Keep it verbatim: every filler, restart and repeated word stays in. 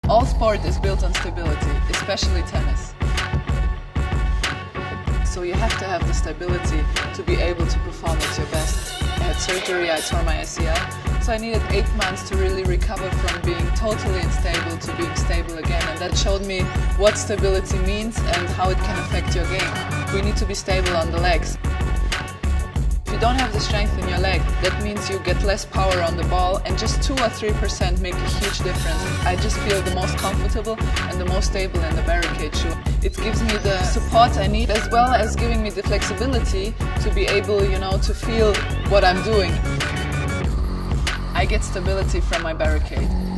All sport is built on stability, especially tennis. So you have to have the stability to be able to perform at your best. I had surgery, I tore my A C L, so I needed eight months to really recover from being totally unstable to being stable again, and that showed me what stability means and how it can affect your game. We need to be stable on the legs. If you don't have the strength in your leg, that means you get less power on the ball, and just two or three percent make a huge difference. I just feel the most comfortable and the most stable in the barricade shoe. It gives me the support I need, as well as giving me the flexibility to be able, you know, to feel what I'm doing. I get stability from my barricade.